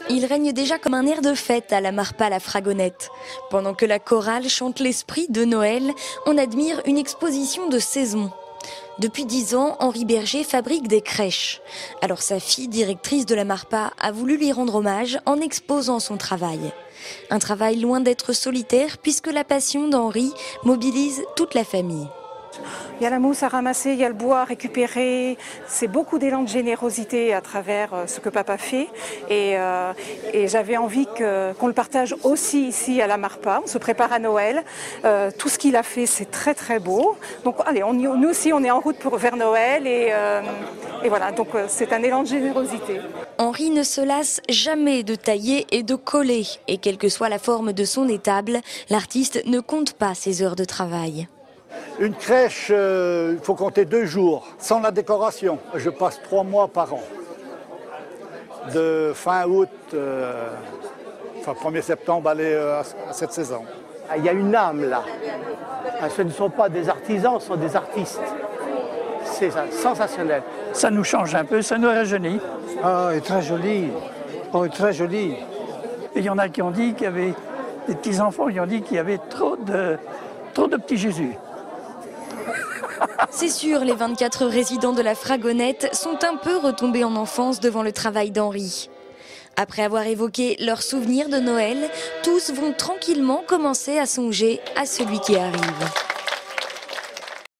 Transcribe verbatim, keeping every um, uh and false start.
Il règne déjà comme un air de fête à la Marpal-la-Fragonnette. Pendant que la chorale chante l'esprit de Noël, on admire une exposition de saison. Depuis dix ans, Henri Berger fabrique des crèches. Alors sa fille, directrice de la Marpa, a voulu lui rendre hommage en exposant son travail. Un travail loin d'être solitaire puisque la passion d'Henri mobilise toute la famille. Il y a la mousse à ramasser, il y a le bois à récupérer. C'est beaucoup d'élan de générosité à travers ce que papa fait. Et, euh, et j'avais envie que, qu'on le partage aussi ici à la Marpa. On se prépare à Noël. Euh, tout ce qu'il a fait, c'est très très beau. Donc allez, on, nous aussi, on est en route pour, vers Noël. Et, euh, et voilà, donc c'est un élan de générosité. Henri ne se lasse jamais de tailler et de coller. Et quelle que soit la forme de son étable, l'artiste ne compte pas ses heures de travail. Une crèche, euh, il faut compter deux jours, sans la décoration. Je passe trois mois par an. De fin août, euh, enfin premier septembre, aller euh, à cette saison. Il y a une âme là. Ce ne sont pas des artisans, ce sont des artistes. C'est sensationnel. Ça nous change un peu, ça nous rajeunit. Ah, il est très joli. Oh, il est très joli. Et il y en a qui ont dit qu'il y avait, des petits-enfants qui ont dit qu'il y avait trop de, trop de petits Jésus. C'est sûr, les vingt-quatre résidents de la Fragonnette sont un peu retombés en enfance devant le travail d'Henri. Après avoir évoqué leurs souvenirs de Noël, tous vont tranquillement commencer à songer à celui qui arrive.